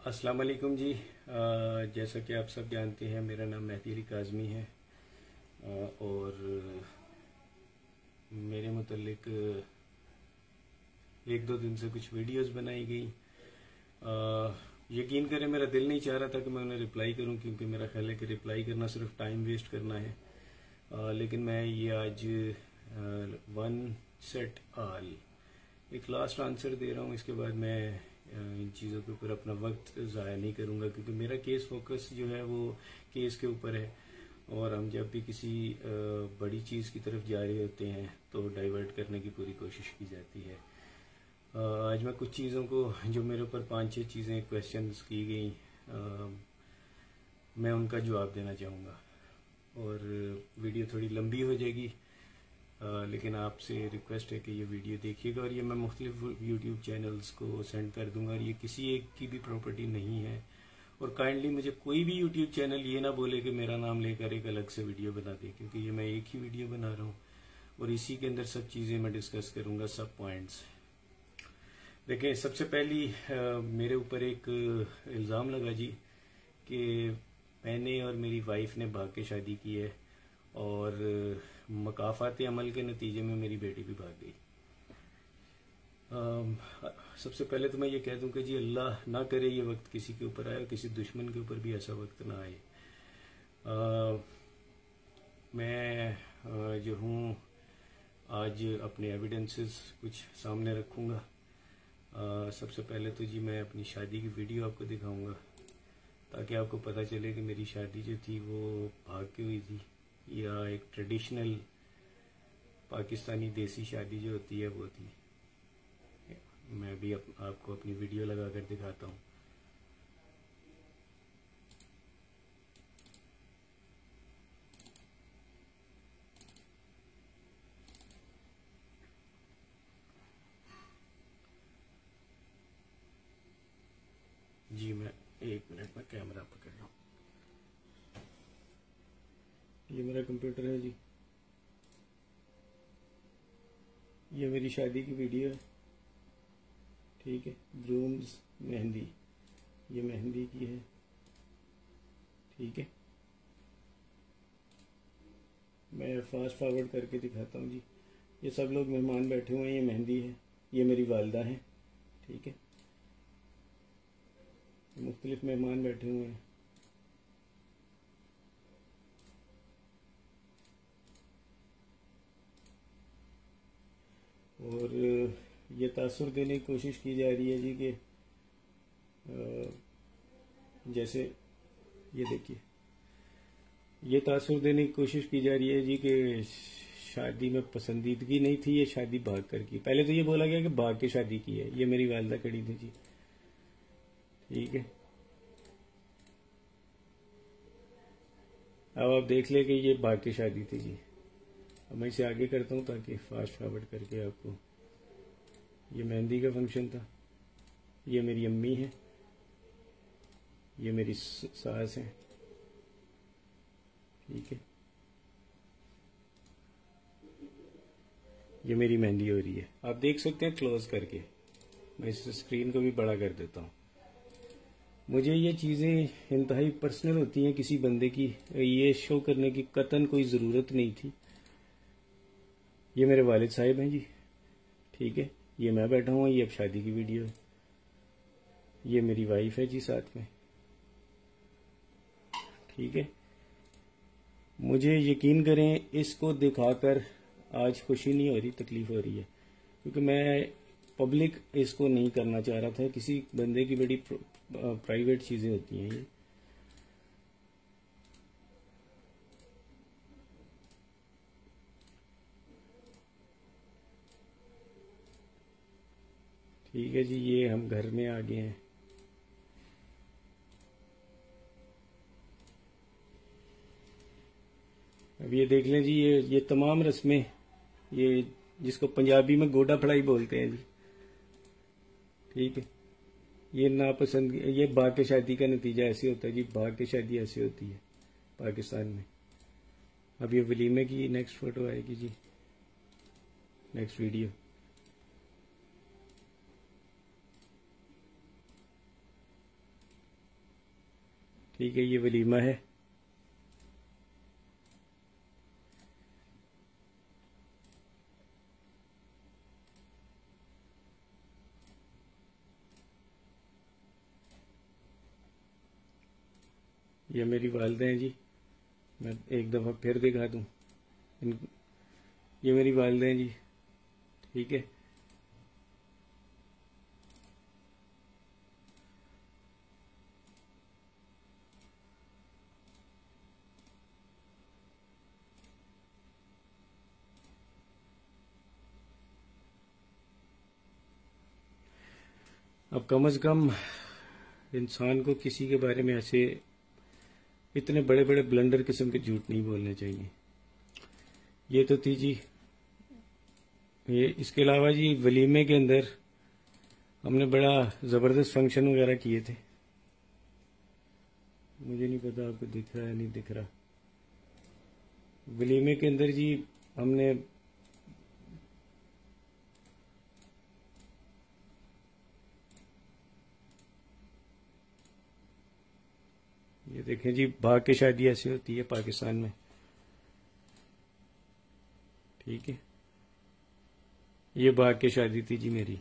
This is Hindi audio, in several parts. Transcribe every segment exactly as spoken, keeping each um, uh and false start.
अस्सलाम वालेकुम जी। अ, जैसा कि आप सब जानते हैं, मेरा नाम मेहदी अली काज़मी है अ, और मेरे मुतल्लिक एक दो दिन से कुछ वीडियोस बनाई गई। अ, यकीन करें, मेरा दिल नहीं चाह रहा था कि मैं उन्हें रिप्लाई करूं, क्योंकि मेरा ख्याल है कि रिप्लाई करना सिर्फ टाइम वेस्ट करना है। अ, लेकिन मैं ये आज वन सेट ऑल एक लास्ट आंसर दे रहा हूँ। इसके बाद मैं इन चीज़ों के ऊपर अपना वक्त ज़ाया नहीं करूँगा, क्योंकि मेरा केस फोकस जो है वो केस के ऊपर है। और हम जब भी किसी बड़ी चीज़ की तरफ जा रहे होते हैं तो डाइवर्ट करने की पूरी कोशिश की जाती है। आज मैं कुछ चीज़ों को, जो मेरे ऊपर पांच छह चीज़ें क्वेश्चंस की गई, मैं उनका जवाब देना चाहूँगा। और वीडियो थोड़ी लंबी हो जाएगी, आ, लेकिन आपसे रिक्वेस्ट है कि ये वीडियो देखिएगा। और ये मैं मुख्तलिफ यूट्यूब चैनल्स को सेंड कर दूंगा, और ये किसी एक की भी प्रॉपर्टी नहीं है। और काइंडली मुझे कोई भी यूट्यूब चैनल ये ना बोले कि मेरा नाम लेकर एक अलग से वीडियो बना दे, क्योंकि ये मैं एक ही वीडियो बना रहा हूँ और इसी के अंदर सब चीज़ें मैं डिस्कस करूँगा, सब पॉइंट्स। देखिए, सबसे पहली आ, मेरे ऊपर एक इल्ज़ाम लगा जी कि मैंने और मेरी वाइफ ने भाग के शादी की है, और मकाफात अमल के नतीजे में मेरी बेटी भी भाग गई। सबसे पहले तो मैं ये कह दूं कि जी अल्लाह ना करे ये वक्त किसी के ऊपर आए, किसी दुश्मन के ऊपर भी ऐसा वक्त ना आए। आ, मैं आ, जो हूँ आज अपने एविडेंसेस कुछ सामने रखूँगा। सबसे पहले तो जी मैं अपनी शादी की वीडियो आपको दिखाऊंगा, ताकि आपको पता चले कि मेरी शादी जो थी वो भाग के हुई थी या एक ट्रेडिशनल पाकिस्तानी देसी शादी जो होती है वो थी। मैं भी अप, आपको अपनी वीडियो लगा कर दिखाता हूँ। जी मैं एक मिनट में कैमरा पकड़ रहा हूँ। ये मेरा कंप्यूटर है जी, ये मेरी शादी की वीडियो है, ठीक है। ग्रूम्स मेहंदी, ये मेहंदी की है, ठीक है। मैं फास्ट फॉरवर्ड करके दिखाता हूँ जी। ये सब लोग मेहमान बैठे हुए हैं, ये मेहंदी है, ये मेरी वालदा है, ठीक है। मुख्तलिफ मेहमान बैठे हुए हैं। और ये तासुर देने की कोशिश की जा रही है जी कि जैसे ये देखिए, ये तासुर देने की कोशिश की जा रही है जी कि शादी में पसंदीदगी नहीं थी, ये शादी भाग कर की। पहले तो ये बोला गया कि भाग के शादी की है। ये मेरी वालदा खड़ी थी जी, ठीक है। अब आप देख ले कि ये भाग के शादी थी जी। अब मैं इसे आगे करता हूँ ताकि फास्ट फॉरवर्ड करके आपको। ये मेहंदी का फंक्शन था, ये मेरी अम्मी है, ये मेरी सास है, ठीक है। ये मेरी मेहंदी हो रही है, आप देख सकते हैं क्लोज करके। मैं इस स्क्रीन को भी बड़ा कर देता हूँ। मुझे ये चीज़ें इंतहाई पर्सनल होती हैं किसी बंदे की, ये शो करने की कतन कोई ज़रूरत नहीं थी। ये मेरे वालिद साहिब हैं जी, ठीक है। ये मैं बैठा हूँ, ये अब शादी की वीडियो है। ये मेरी वाइफ है जी साथ में, ठीक है। मुझे यकीन करें, इसको दिखाकर आज खुशी नहीं हो रही, तकलीफ हो रही है, क्योंकि मैं पब्लिक इसको नहीं करना चाह रहा था। किसी बंदे की बड़ी प्राइवेट चीजें होती हैं ये। ठीक है जी, ये हम घर में आ गए हैं। अब ये देख लें जी, ये ये तमाम रस्में, ये जिसको पंजाबी में गोडा फड़ाई बोलते हैं जी, ठीक है। ये नापसंद, ये भाग के शादी का नतीजा ऐसे होता है जी। भाग के शादी ऐसे होती है पाकिस्तान में। अब ये वलीमे की नेक्स्ट फोटो आएगी जी, नेक्स्ट वीडियो। ठीक है, ये वलीमा है। ये मेरी वालिदा हैं जी, मैं एक दफ़ा फिर दिखा दूँ। ये मेरी वालिदा हैं जी, ठीक है। अब कम से कम इंसान को किसी के बारे में ऐसे इतने बड़े बड़े ब्लंडर किस्म के झूठ नहीं बोलने चाहिए। ये तो थी जी ये। इसके अलावा जी वलीमे के अंदर हमने बड़ा ज़बरदस्त फंक्शन वगैरह किए थे। मुझे नहीं पता आपको दिख रहा है नहीं दिख रहा। वलीमे के अंदर जी हमने ये देखें जी, भाग के शादी ऐसी होती है पाकिस्तान में, ठीक है। ये भाग के शादी थी जी मेरी।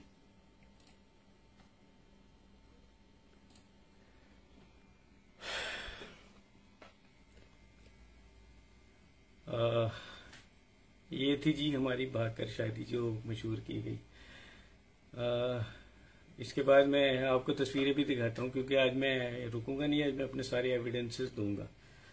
आ, ये थी जी हमारी भाग कर शादी जो मशहूर की गई। आ, इसके बाद मैं आपको तस्वीरें भी दिखाता हूँ, क्योंकि आज मैं रुकूंगा नहीं, आज मैं अपने सारे एविडेंसेस दूंगा।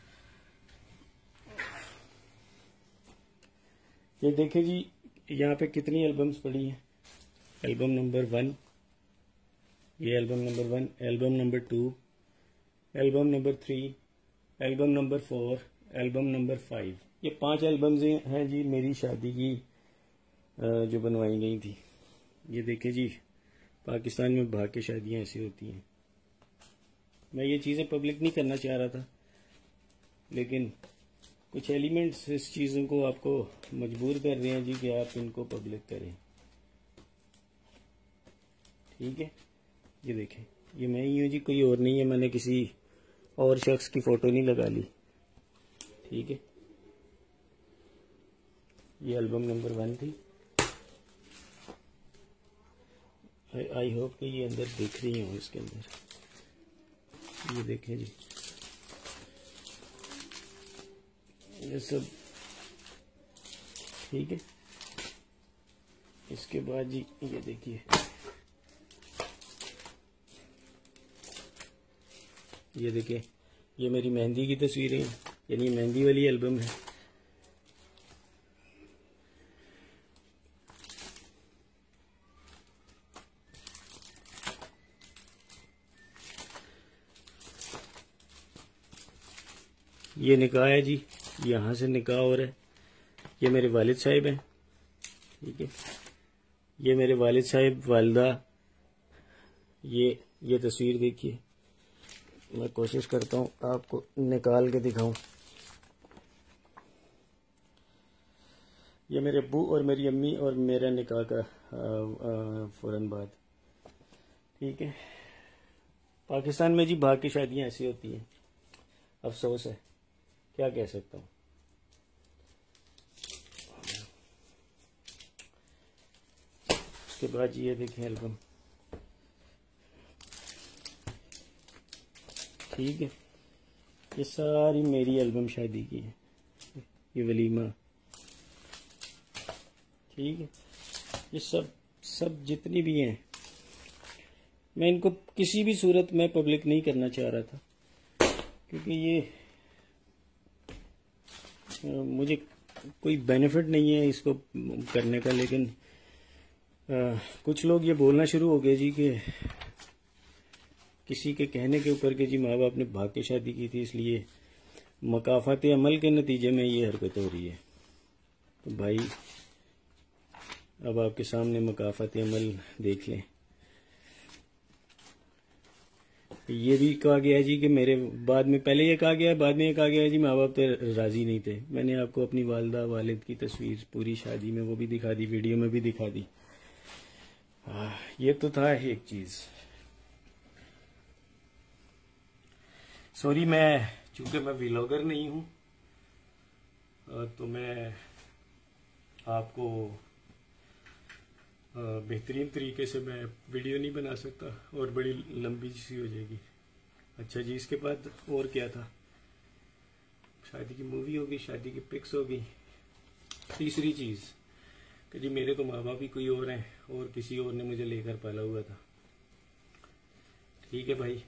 ये देखें जी, यहाँ पे कितनी एल्बम्स पड़ी हैं। एल्बम नंबर वन, ये album number one, album number two, album number three, album number four, album number five. ये पांच एल्बम्स हैं जी मेरी शादी की जो बनवाई गई थी। ये देखें जी, पाकिस्तान में भाग के शादियाँ ऐसी होती हैं। मैं ये चीज़ें पब्लिक नहीं करना चाह रहा था, लेकिन कुछ एलिमेंट्स इस चीज़ों को आपको मजबूर कर रहे हैं जी कि आप इनको पब्लिक करें, ठीक है। ये देखें, ये मैं ही हूँ जी, कोई और नहीं है। मैंने किसी और शख्स की फ़ोटो नहीं लगा ली, ठीक है। ये एल्बम नंबर वन थी। आई होप कि ये अंदर देख रही हूँ। इसके अंदर ये देखें जी, ये सब ठीक है। इसके बाद जी ये देखिए, ये देखिए, ये मेरी मेहंदी की तस्वीरें हैं, यानी मेहंदी वाली एल्बम है। ये निकाह है जी, यहाँ से निकाह हो रहा है। ये मेरे वालिद साहिब हैं, ठीक है। ये मेरे वालिद साहिब, वालिदा। ये ये तस्वीर देखिए, मैं कोशिश करता हूँ आपको निकाल के दिखाऊं। ये मेरे अब्बू और मेरी अम्मी और मेरा निकाह का फौरन बाद, ठीक है। पाकिस्तान में जी भाग की शादियाँ ऐसी होती हैं, अफसोस है, क्या कह सकता हूँ। उसके बाद ये देखें एल्बम, ठीक है। ये सारी मेरी एल्बम शादी की है, ये वलीमा, ठीक है। ये सब सब जितनी भी हैं, मैं इनको किसी भी सूरत में पब्लिक नहीं करना चाह रहा था, क्योंकि ये मुझे कोई बेनिफिट नहीं है इसको करने का। लेकिन आ, कुछ लोग ये बोलना शुरू हो गए जी कि किसी के कहने के ऊपर के जी माँ बाप ने भाग के शादी की थी, इसलिए मकाफात अमल के नतीजे में ये हरकत हो रही है। तो भाई अब आपके सामने मकाफात अमल देख लें। ये भी कहा गया है जी कि मेरे बाद में, पहले ये कहा गया है, बाद में ये कहा गया है जी माँ बाप तो राजी नहीं थे। मैंने आपको अपनी वालिदा वालिद की तस्वीर पूरी शादी में वो भी दिखा दी, वीडियो में भी दिखा दी। आ, ये तो था एक चीज। सॉरी, मैं चूंकि मैं व्लॉगर नहीं हूँ तो मैं आपको बेहतरीन तरीके से मैं वीडियो नहीं बना सकता और बड़ी लंबी सी हो जाएगी। अच्छा जी, इसके बाद और क्या था? शादी की मूवी होगी, शादी की पिक्स होगी। तीसरी चीज़ कि जी मेरे तो माँ बाप ही कोई और हैं और किसी और ने मुझे लेकर पाला हुआ था। ठीक है भाई,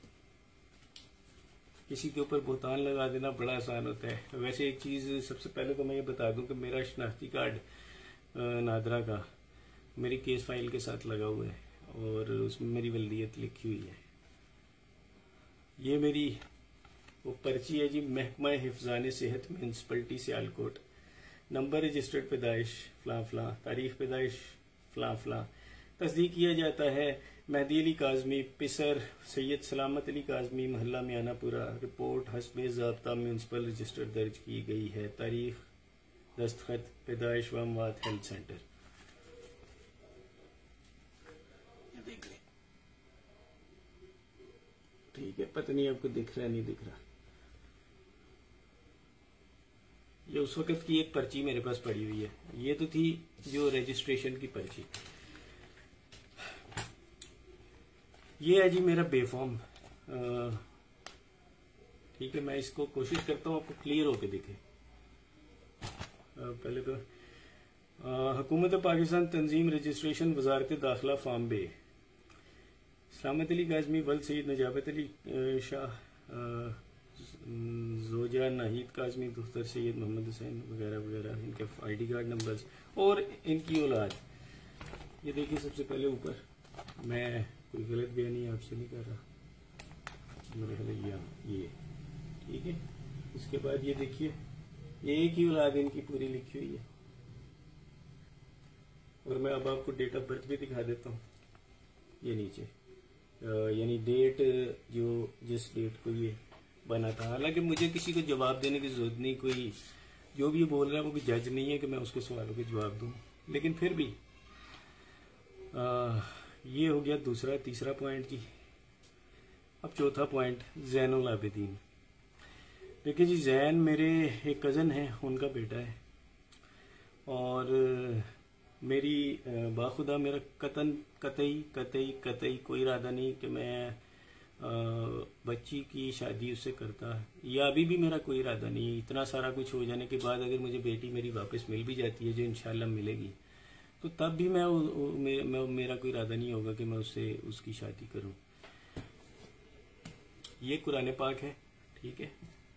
किसी के ऊपर बोतान लगा देना बड़ा आसान होता है। वैसे एक चीज़ सबसे पहले तो मैं ये बता दूं कि मेरा शनाख्ती कार्ड नादरा का मेरी केस फाइल के साथ लगा हुआ है और उसमें मेरी वल्दियत लिखी हुई है। ये मेरी वो पर्ची है जी, महकमा हिफ्ज़ान सेहत म्यूनसिपलिटी सियालकोट, नंबर रजिस्टर्ड पैदाइश फलां फलां, तारीख पैदाइश फलां फलां, तस्दीक किया जाता है मेहदी अली काज़मी, पिसर सैयद सलामत अली काज़मी, महल्ला मियानापुरा, रिपोर्ट हस्बे ज़ाब्ता म्यूनसिपल रजिस्टर दर्ज की गई है, तारीख दस्तखत पैदाइश वमवात हेल्थ सेंटर। ये देख ले, ठीक है, पता नहीं आपको दिख रहा है नहीं दिख रहा। ये उस वक्त की एक पर्ची मेरे पास पड़ी हुई है। ये तो थी जो रजिस्ट्रेशन की पर्ची। ये है जी मेरा बेफॉर्म। ठीक है, मैं इसको कोशिश करता हूँ आपको क्लियर होके दिखे। पहले तो हुकूमत पाकिस्तान तंजीम रजिस्ट्रेशन वजारत दाखिला फार्म बे, सलामत अली काज़मी, वल्द सैयद नजाबत अली शाह, जोजा नाहिद काज़मी, दुख्तर सैयद मोहम्मद हुसैन वगैरह वगैरह, इनके आईडी कार्ड नंबर्स और इनकी औलाद। ये देखिए सबसे पहले ऊपर, मैं कोई गलत बयानी आपसे नहीं कर रहा, मेरे ख्याल ये ये ठीक है। इसके बाद ये देखिए, ये एक ही औलाद इनकी पूरी लिखी हुई है और मैं अब आपको डेट ऑफ बर्थ भी दिखा देता हूँ। ये नीचे यानी डेट जो जिस डेट को ये बना था। हालांकि मुझे किसी को जवाब देने की जरूरत नहीं, कोई जो भी बोल रहा है वो भी जज नहीं है कि मैं उसके सवालों के जवाब दूं, लेकिन फिर भी आ, ये हो गया दूसरा तीसरा पॉइंट जी। अब चौथा पॉइंट, जैनुल आबिदीन। देखिए जी, जैन मेरे एक कज़न है, उनका बेटा है और मेरी बाखुदा मेरा कतन कतई कतई कतई कोई इरादा नहीं कि मैं बच्ची की शादी उससे करता, या अभी भी मेरा कोई इरादा नहीं है। इतना सारा कुछ हो जाने के बाद अगर मुझे बेटी मेरी वापस मिल भी जाती है, जो इंशाल्लाह मिलेगी, तो तब भी मैं, मे, मे, मेरा कोई इरादा नहीं होगा कि मैं उससे उसकी शादी करूं। ये कुरान पाक है, ठीक है।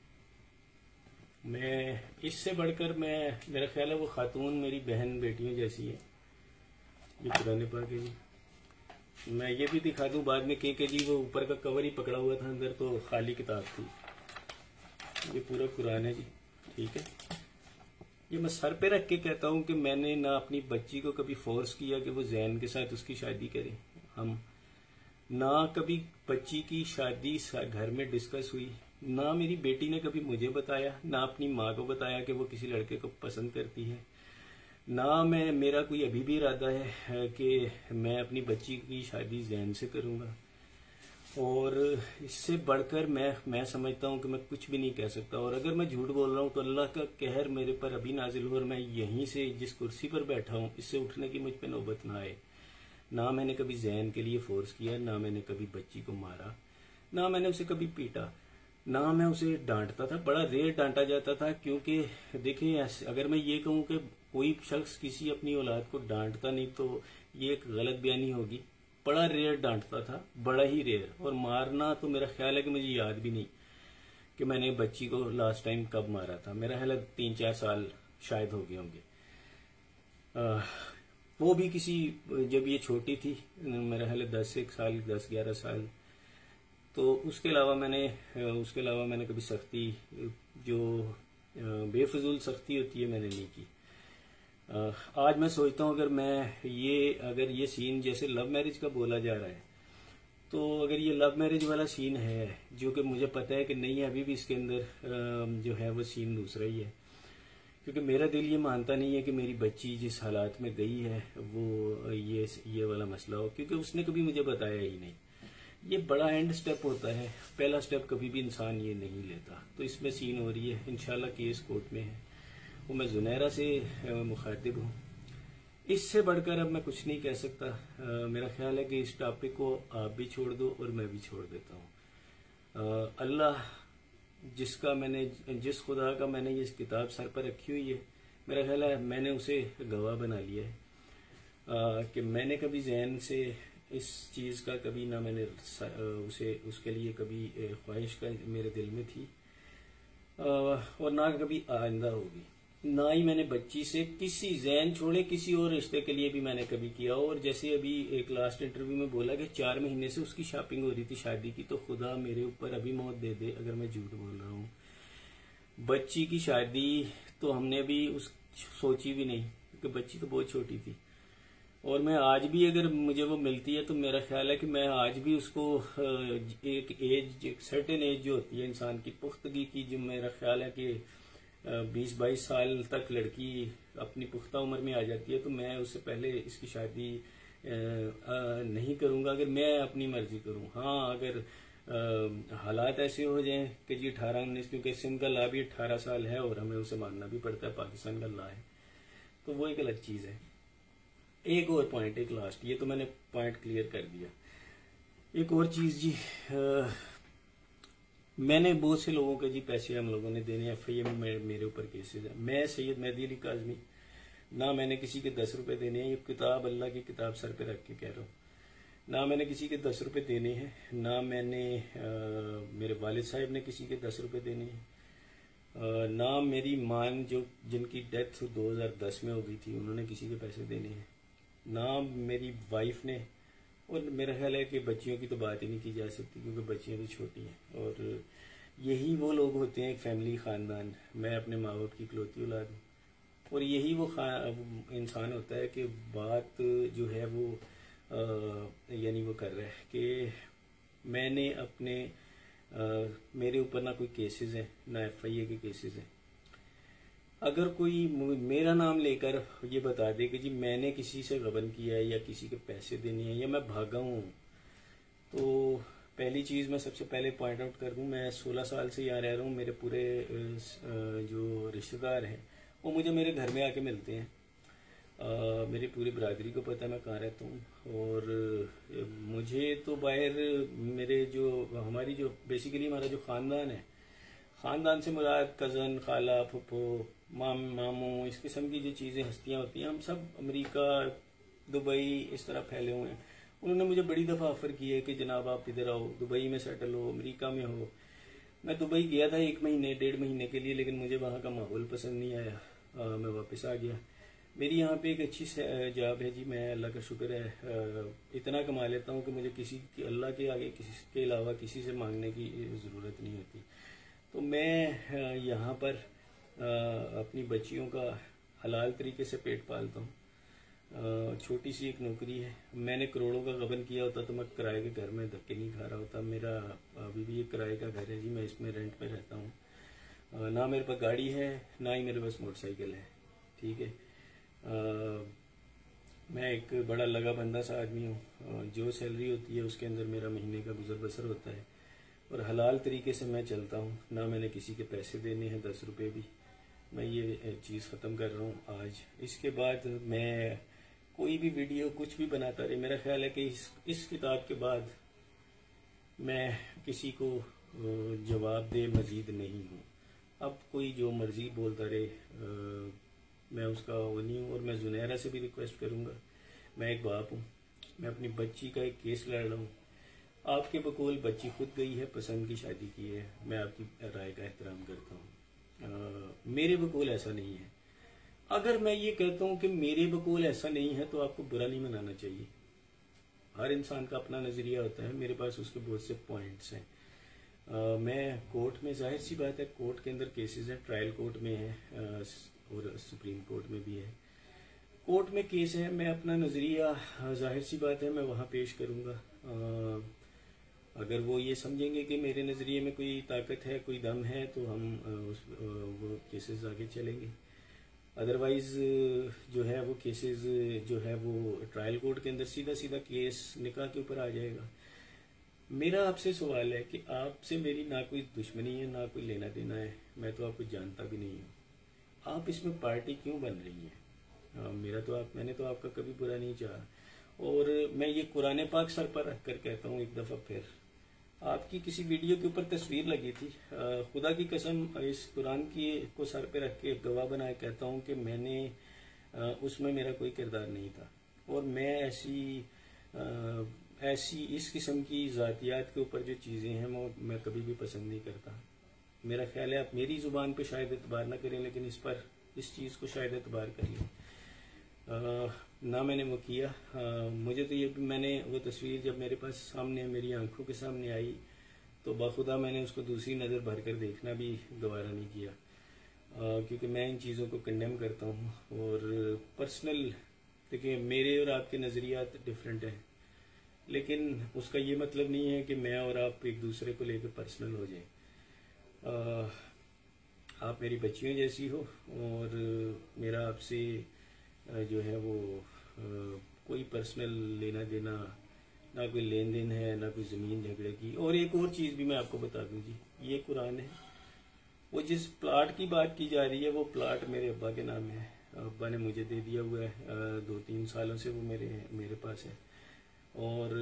मैं इससे बढ़कर मैं मेरा ख्याल है वो खातून मेरी बहन बेटियों जैसी है। ये कुरान पाक है जी। मैं ये भी दिखा दूं बाद में कि जी वो ऊपर का कवर ही पकड़ा हुआ था, अंदर तो खाली किताब थी। ये पूरा कुरान है जी, ठीक है। ये मैं सर पे रख के कहता हूँ कि मैंने ना अपनी बच्ची को कभी फोर्स किया कि वो जैन के साथ उसकी शादी करे, हम ना कभी बच्ची की शादी घर में डिस्कस हुई, ना मेरी बेटी ने कभी मुझे बताया, ना अपनी माँ को बताया कि वो किसी लड़के को पसंद करती है, ना मैं मेरा कोई अभी भी इरादा है कि मैं अपनी बच्ची की शादी जैन से करूँगा। और इससे बढ़कर मैं मैं समझता हूँ कि मैं कुछ भी नहीं कह सकता। और अगर मैं झूठ बोल रहा हूँ तो अल्लाह का कहर मेरे पर अभी नाजिल हो और मैं यहीं से जिस कुर्सी पर बैठा हूँ इससे उठने की मुझ पर नौबत ना आए। ना मैंने कभी जैन के लिए फोर्स किया, ना मैंने कभी बच्ची को मारा, ना मैंने उसे कभी पीटा, ना मैं उसे डांटता था। बड़ा रेयर डांटा जाता था, क्योंकि देखिए अगर मैं ये कहूँ कि कोई शख्स किसी अपनी औलाद को डांटता नहीं तो ये एक गलत बयानी होगी। बड़ा रेयर डांटता था, बड़ा ही रेयर। और मारना तो मेरा ख्याल है कि मुझे याद भी नहीं कि मैंने बच्ची को लास्ट टाइम कब मारा था। मेरा ख्याल है तीन चार साल शायद हो गए होंगे। आ, वो भी किसी, जब ये छोटी थी, मेरा ख्याल है दस एक साल दस ग्यारह साल, तो उसके अलावा मैंने उसके अलावा मैंने कभी सख्ती, जो बेफजूल सख्ती होती है, मैंने नहीं की। आज मैं सोचता हूँ अगर मैं ये अगर ये सीन जैसे लव मैरिज का बोला जा रहा है, तो अगर ये लव मैरिज वाला सीन है, जो कि मुझे पता है कि नहीं है, अभी भी इसके अंदर जो है वो सीन दूसरा ही है, क्योंकि मेरा दिल ये मानता नहीं है कि मेरी बच्ची जिस हालात में गई है वो ये ये वाला मसला हो, क्योंकि उसने कभी मुझे बताया ही नहीं। ये बड़ा एंड स्टेप होता है, पहला स्टेप कभी भी इंसान ये नहीं लेता। तो इसमें सीन हो रही है, इंशाल्लाह केस कोर्ट में है, वो मैं जुनैरा से मुखातिब हूँ। इससे बढ़कर अब मैं कुछ नहीं कह सकता। आ, मेरा ख्याल है कि इस टॉपिक को आप भी छोड़ दो और मैं भी छोड़ देता हूँ। अल्लाह जिसका मैंने जिस खुदा का मैंने ये किताब सर पर रखी हुई है, मेरा ख्याल है मैंने उसे गवाह बना लिया है आ, कि मैंने कभी जहन से इस चीज़ का कभी ना मैंने उसे उसके लिए कभी ख्वाहिश का मेरे दिल में थी आ, और ना कभी आइंदा होगी। ना ही मैंने बच्ची से किसी जहन छोड़े किसी और रिश्ते के लिए भी मैंने कभी किया। और जैसे अभी एक लास्ट इंटरव्यू में बोला कि चार महीने से उसकी शॉपिंग हो रही थी शादी की, तो खुदा मेरे ऊपर अभी मौत दे दे अगर मैं झूठ बोल रहा हूँ। बच्ची की शादी तो हमने अभी उस सोची भी नहीं, क्योंकि बच्ची तो बहुत छोटी थी। और मैं आज भी अगर मुझे वो मिलती है तो मेरा ख्याल है कि मैं आज भी उसको एक एज एक सर्टेन एज जो होती है इंसान की पुख्तगी की, जो मेरा ख्याल है कि बीस बाईस साल तक लड़की अपनी पुख्ता उम्र में आ जाती है, तो मैं उससे पहले इसकी शादी नहीं करूंगा अगर मैं अपनी मर्जी करूं। हाँ, अगर हालात ऐसे हो जाएं कि जी अठारह उन्नीस, क्योंकि सिंध का ला भी अठारह साल है और हमें उसे मानना भी पड़ता है, पाकिस्तान का ला है, तो वो एक अलग चीज़ है। एक और पॉइंट, एक लास्ट, ये तो मैंने पॉइंट क्लियर कर दिया। एक और चीज़ जी, आ, मैंने बहुत से लोगों के जी पैसे हम लोगों ने देने, एफ आई ए में मेरे ऊपर केसेज है। मैं सैयद मेहदी अली काज़मी, ना मैंने किसी के दस रुपए देने हैं, ये किताब अल्लाह की किताब सर पे रख के कह रहा हूँ, ना मैंने किसी के दस रुपए देने हैं, ना मैंने आ, मेरे वालिद साहब ने किसी के दस रुपए देने हैं, आ, ना मेरी माँ जो जिनकी डेथ दो हज़ार दस में हो गई थी उन्होंने किसी के पैसे देने हैं, ना मेरी वाइफ ने। और मेरा ख्याल है कि बच्चियों की तो बात ही नहीं की जा सकती क्योंकि बच्चियां तो छोटी हैं। और यही वो लोग होते हैं, एक फैमिली, ख़ानदान। मैं अपने माँ बाप की इकलौती औलाद हूँ, और यही वो इंसान होता है कि बात जो है वो यानी वो कर रहा है कि मैंने अपने आ, मेरे ऊपर ना कोई केसेस हैं, ना एफ आई ए के केसेस हैं। अगर कोई मेरा नाम लेकर ये बता दे कि जी मैंने किसी से गबन किया है या किसी के पैसे देने हैं या मैं भागा हूँ, तो पहली चीज़ मैं सबसे पहले पॉइंट आउट कर दूँ, मैं सोलह साल से यहाँ रह रहा हूँ। मेरे पूरे जो रिश्तेदार हैं वो मुझे मेरे घर में आके मिलते हैं। आ, मेरी पूरी बरादरी को पता है मैं कहाँ रहता हूँ। और मुझे तो बाहर मेरे जो हमारी जो बेसिकली हमारा जो ख़ानदान है, ख़ानदान से मुराद कज़न, खाला, फुफो, माम मामू, इस किस्म की जो चीज़ें हस्तियाँ होती हैं, हम सब अमेरिका, दुबई इस तरह फैले हुए हैं। उन्होंने मुझे बड़ी दफ़ा ऑफ़र की है कि जनाब आप इधर आओ, दुबई में सेटल हो, अमेरिका में हो। मैं दुबई गया था एक महीने डेढ़ महीने के लिए, लेकिन मुझे वहाँ का माहौल पसंद नहीं आया। आ, मैं वापस आ गया। मेरी यहाँ पे एक अच्छी जॉब है जी, मैं अल्लाह का शुक्र है आ, इतना कमा लेता हूँ कि मुझे किसी अल्लाह के आगे किसी के अलावा किसी से मांगने की ज़रूरत नहीं होती। तो मैं यहाँ पर अपनी बच्चियों का हलाल तरीके से पेट पालता हूँ। छोटी सी एक नौकरी है। मैंने करोड़ों का गबन किया होता तो मैं किराए के घर में धक्के नहीं खा रहा होता। मेरा अभी भी एक किराए का घर है जी, मैं इसमें रेंट पे रहता हूँ। ना मेरे पास गाड़ी है, ना ही मेरे पास मोटरसाइकिल है, ठीक है। मैं एक बड़ा लगा बंदा सा आदमी हूँ। जो सैलरी होती है उसके अंदर मेरा महीने का गुजर बसर होता है और हलाल तरीके से मैं चलता हूँ। ना मैंने किसी के पैसे देने हैं, दस रुपए भी। मैं ये चीज़ ख़त्म कर रहा हूँ आज। इसके बाद मैं कोई भी वीडियो कुछ भी बनाता रहे। मेरा ख्याल है कि इस इस किताब के बाद मैं किसी को जवाब दे मज़ीद नहीं हूँ। अब कोई जो मर्ज़ी बोलता रहे, आ, मैं उसका वो नहीं हूँ। और मैं जुनैरा से भी रिक्वेस्ट करूँगा, मैं एक बाप हूँ, मैं अपनी बच्ची का एक केस लड़ रहा हूँ। आपके बकौल बच्ची खुद गई है, पसंद की शादी की है, मैं आपकी राय का एहतराम करता हूँ। मेरे बकौल ऐसा नहीं है। अगर मैं ये कहता हूँ कि मेरे बकौल ऐसा नहीं है तो आपको बुरा नहीं मनाना चाहिए। हर इंसान का अपना नज़रिया होता है, मेरे पास उसके बहुत से पॉइंट्स हैं। आ, मैं कोर्ट में, जाहिर सी बात है, कोर्ट के अंदर केसेस हैं, ट्रायल कोर्ट में है और सुप्रीम कोर्ट में भी है। कोर्ट में केस है, मैं अपना नज़रिया, जाहिर सी बात है, मैं वहाँ पेश करूँगा। अगर वो ये समझेंगे कि मेरे नज़रिए में कोई ताकत है, कोई दम है, तो हम उस वो केसेस आगे चलेंगे। अदरवाइज़ जो है वो केसेस जो है वो ट्रायल कोर्ट के अंदर सीधा सीधा केस निकाह के ऊपर आ जाएगा। मेरा आपसे सवाल है कि आपसे मेरी ना कोई दुश्मनी है ना कोई लेना देना है, मैं तो आपको जानता भी नहीं हूँ। आप इसमें पार्टी क्यों बन रही है? मेरा तो आप मैंने तो आपका कभी बुरा नहीं चाहा। और मैं ये कुरान पाक सर पर रख कर कहता हूँ एक दफ़ा फिर, आपकी किसी वीडियो के ऊपर तस्वीर लगी थी, खुदा की कसम इस कुरान की को सर पे रख के गवाह बनाए कहता हूँ कि मैंने उसमें मेरा कोई किरदार नहीं था। और मैं ऐसी ऐसी इस किस्म की ज़ातियात के ऊपर जो चीज़ें हैं वो मैं कभी भी पसंद नहीं करता। मेरा ख्याल है आप मेरी ज़ुबान पे शायद एतबार ना करें, लेकिन इस पर इस चीज़ को शायद एतबार कर लें। ना मैंने वो किया। आ, मुझे तो ये भी, मैंने वो तस्वीर जब मेरे पास सामने मेरी आंखों के सामने आई तो बाखुदा मैंने उसको दूसरी नज़र भर कर देखना भी गवारा नहीं किया, आ, क्योंकि मैं इन चीज़ों को कंडेम करता हूँ। और पर्सनल देखिए, मेरे और आपके नज़रियात डिफरेंट हैं, लेकिन उसका ये मतलब नहीं है कि मैं और आप एक दूसरे को लेकर पर्सनल हो जाए। आप मेरी बच्चियों जैसी हो और मेरा आपसे जो है वो आ, कोई पर्सनल लेना देना, ना कोई लेन देन है, ना कोई ज़मीन झगड़े की। और एक और चीज़ भी मैं आपको बता दूं जी, ये कुरान है, वो जिस प्लाट की बात की जा रही है वो प्लाट मेरे अब्बा के नाम है। अब्बा ने मुझे दे दिया हुआ है, दो तीन सालों से वो मेरे मेरे पास है और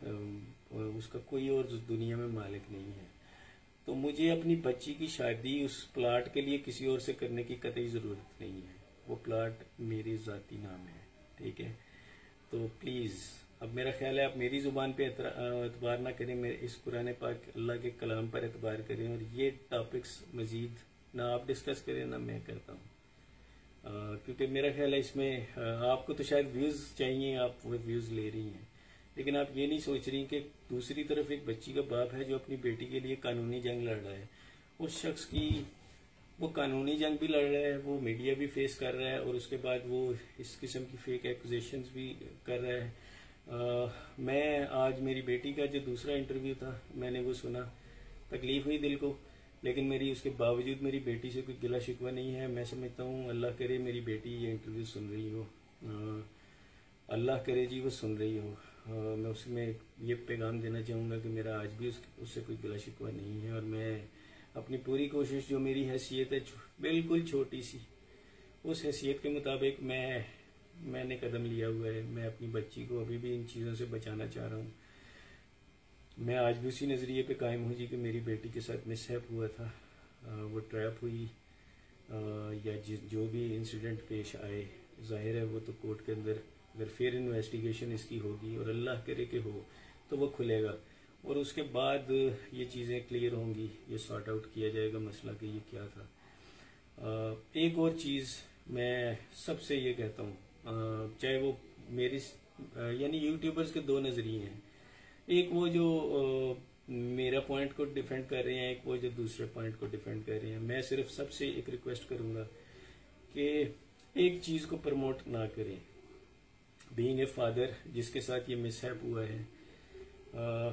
उसका कोई और दुनिया में मालिक नहीं है। तो मुझे अपनी बच्ची की शादी उस प्लाट के लिए किसी और से करने की कतई ज़रूरत नहीं है। वो प्लाट मेरे ज़ाती नाम है, ठीक है? तो प्लीज़, अब मेरा ख्याल है आप मेरी ज़ुबान पे एतबार ना करें, मेरे इस कुरान पाक अल्लाह के कलाम पर एतबार करें। और ये टॉपिक्स मज़ीद ना आप डिस्कस करें ना मैं करता हूँ, क्योंकि मेरा ख्याल है इसमें आ, आपको तो शायद व्यूज़ चाहिए, आप वो व्यूज़ ले रही हैं, लेकिन आप ये नहीं सोच रही कि दूसरी तरफ एक बच्ची का बाप है जो अपनी बेटी के लिए कानूनी जंग लड़ रहा है। उस शख्स की वो कानूनी जंग भी लड़ रहा है, वो मीडिया भी फेस कर रहा है और उसके बाद वो इस किस्म की फेक एक्यूजेशंस भी कर रहा है। आ, मैं आज मेरी बेटी का जो दूसरा इंटरव्यू था मैंने वो सुना, तकलीफ हुई दिल को, लेकिन मेरी उसके बावजूद मेरी बेटी से कोई गिला शिकवा नहीं है। मैं समझता हूँ अल्लाह करे मेरी बेटी ये इंटरव्यू सुन रही हो, आ, अल्लाह करे जी वो सुन रही हो। आ, मैं उसमें ये पैगाम देना चाहूँगा कि मेरा आज भी उस, उससे कोई गिला शिकवा नहीं है और मैं अपनी पूरी कोशिश, जो मेरी हैसियत है बिल्कुल छोटी सी, उस हैसियत के मुताबिक मैं मैंने कदम लिया हुआ है। मैं अपनी बच्ची को अभी भी इन चीज़ों से बचाना चाह रहा हूँ। मैं आज भी उसी नज़रिए पे कायम हूँ जी कि मेरी बेटी के साथ मिसहैप हुआ था, आ, वो ट्रैप हुई आ, या जिस जो भी इंसिडेंट पेश आए, जाहिर है वो तो कोर्ट के अंदर अगर फिर इन्वेस्टिगेशन इसकी होगी और अल्लाह करे कि हो तो वो खुलेगा और उसके बाद ये चीज़ें क्लियर होंगी, ये सॉर्ट आउट किया जाएगा मसला कि ये क्या था। आ, एक और चीज़ मैं सबसे ये कहता हूँ, चाहे वो मेरी यानी यूट्यूबर्स के दो नज़रिए हैं, एक वो जो आ, मेरा पॉइंट को डिफेंड कर रहे हैं, एक वो जो दूसरे पॉइंट को डिफेंड कर रहे हैं। मैं सिर्फ सबसे एक रिक्वेस्ट करूँगा कि एक चीज़ को प्रमोट ना करें। बीइंग ए फादर जिसके साथ ये मिसहैप हुआ है, आ,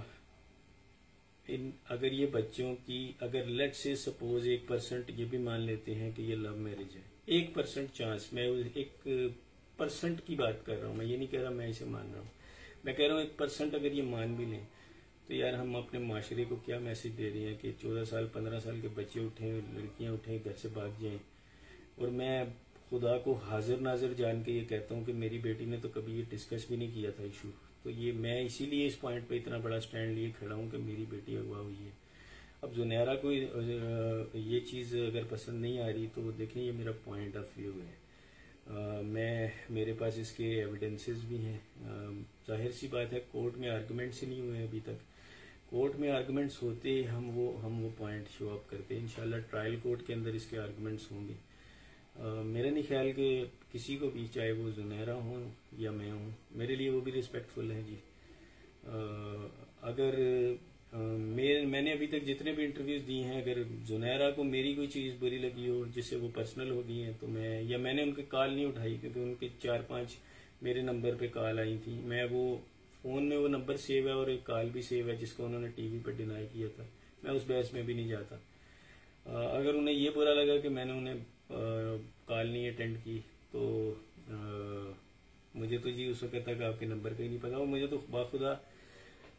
इन अगर ये बच्चों की, अगर लेट से सपोज एक परसेंट ये भी मान लेते हैं कि ये लव मैरिज है, एक परसेंट चांस, मैं एक परसेंट की बात कर रहा हूँ, मैं ये नहीं कह रहा मैं इसे मान रहा हूँ, मैं कह रहा हूँ एक परसेंट अगर ये मान भी लें तो यार हम अपने माशरे को क्या मैसेज दे रहे हैं कि चौदह साल पंद्रह साल के बच्चे उठें, लड़कियाँ उठें, घर से भाग जाएं। और मैं खुदा को हाजिर नाजिर जान के ये कहता हूँ कि मेरी बेटी ने तो कभी ये डिस्कस भी नहीं किया था इशू। तो ये मैं इसीलिए इस पॉइंट पे इतना बड़ा स्टैंड लिए खड़ा हूँ कि मेरी बेटी अगवा हुई है। अब जुनैरा को ये चीज़ अगर पसंद नहीं आ रही तो देखें ये मेरा पॉइंट ऑफ व्यू है। आ, मैं मेरे पास इसके एविडेंसेस भी हैं। जाहिर सी बात है कोर्ट में आर्गुमेंट्स ही नहीं हुए अभी तक। कोर्ट में आर्गुमेंट्स होते हम वो हम वो पॉइंट शो अप करते। इंशाल्लाह ट्रायल कोर्ट के अंदर इसके आर्गुमेंट्स होंगे। Uh, मेरा नहीं ख्याल कि किसी को भी, चाहे वो जुनैरा हो या मैं हूँ, मेरे लिए वो भी रिस्पेक्टफुल है जी। uh, अगर uh, मेरे मैंने अभी तक जितने भी इंटरव्यूज दिए हैं, अगर जुनैरा को मेरी कोई चीज़ बुरी लगी हो जिससे वो पर्सनल हो गई है तो मैं, या मैंने उनकी कॉल नहीं उठाई क्योंकि उनके चार पांच मेरे नंबर पे कॉल आई थी, मैं वो फ़ोन में वो नंबर सेव है और एक कॉल भी सेव है जिसको उन्होंने टीवी पर डिनाई किया था, मैं उस बहस में भी नहीं जाता। uh, अगर उन्हें ये बुरा लगा कि मैंने उन्हें कॉल नहीं अटेंड की तो आ, मुझे तो जी उस वक्त तक आपके नंबर का ही नहीं पता। और मुझे तो बाखुदा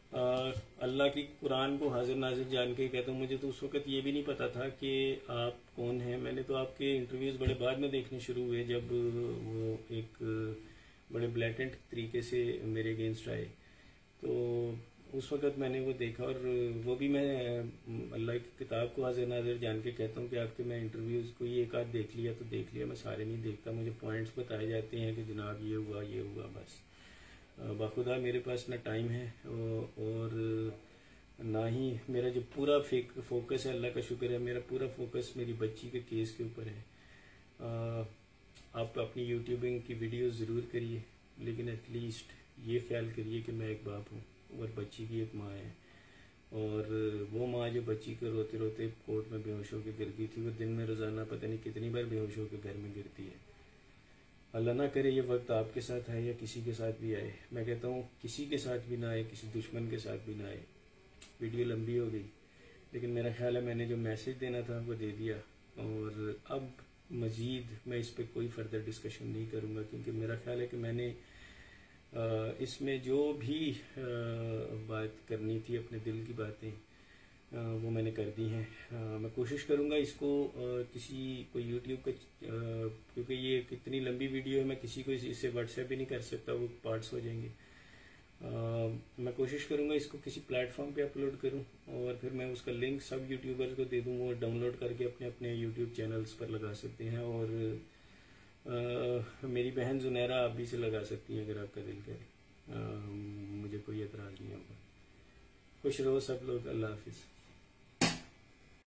अल्लाह की कुरान को हाजिर नाजिर जान के कहता हूँ। मुझे तो उस वक्त ये भी नहीं पता था कि आप कौन हैं। मैंने तो आपके इंटरव्यूज़ बड़े बाद में देखने शुरू हुए, जब वो एक बड़े ब्लैटेंट तरीके से मेरे अगेंस्ट आए, तो उस वक़्त मैंने वो देखा। और वो भी मैं अल्लाह की किताब को हाजिर नाजिर जान के कहता हूँ कि आपके मैं इंटरव्यूज़ कोई एक आध देख लिया तो देख लिया, मैं सारे नहीं देखता। मुझे पॉइंट्स बताए जाते हैं कि जनाब ये हुआ ये हुआ, बस बाखुदा मेरे पास ना टाइम है और ना ही मेरा जो पूरा फोकस है, अल्लाह का शुक्र है, मेरा पूरा फोकस मेरी बच्ची के केस के ऊपर है। आप अपनी यूट्यूबिंग की वीडियो ज़रूर करिए, लेकिन एटलीस्ट ये ख्याल करिए कि मैं एक बाप हूँ और बच्ची की एक माँ है। और वो माँ जो बच्ची को रोते रोते कोर्ट में बेहोश होकर गिर गई थी, वो दिन में रोज़ाना पता नहीं कितनी बार बेहोश होकर घर में गिरती है। अल्लाह ना करे ये वक्त आपके साथ आए या किसी के साथ भी आए। मैं कहता हूँ किसी के साथ भी ना आए, किसी दुश्मन के साथ भी ना आए। वीडियो लंबी हो गई, लेकिन मेरा ख्याल है मैंने जो मैसेज देना था वो दे दिया। और अब मज़ीद मैं इस पर कोई फर्दर डिस्कशन नहीं करूँगा, क्योंकि मेरा ख्याल है कि मैंने इसमें जो भी बात करनी थी, अपने दिल की बातें, वो मैंने कर दी हैं। मैं कोशिश करूँगा इसको किसी कोई यूट्यूब का, क्योंकि ये कितनी लंबी वीडियो है, मैं किसी को इससे व्हाट्सएप भी नहीं कर सकता, वो पार्ट्स हो जाएंगे। मैं कोशिश करूँगा इसको किसी प्लेटफॉर्म पे अपलोड करूँ और फिर मैं उसका लिंक सब यूट्यूबर्स को दे दूँ, वो डाउनलोड करके अपने अपने यूट्यूब चैनल्स पर लगा सकते हैं। और आ, मेरी बहन जुनैरा आप भी से लगा सकती हैं अगर आपका दिल करे, मुझे कोई एतराज़ नहीं होगा। खुश रहो सब लोग, अल्लाह हाफिज़।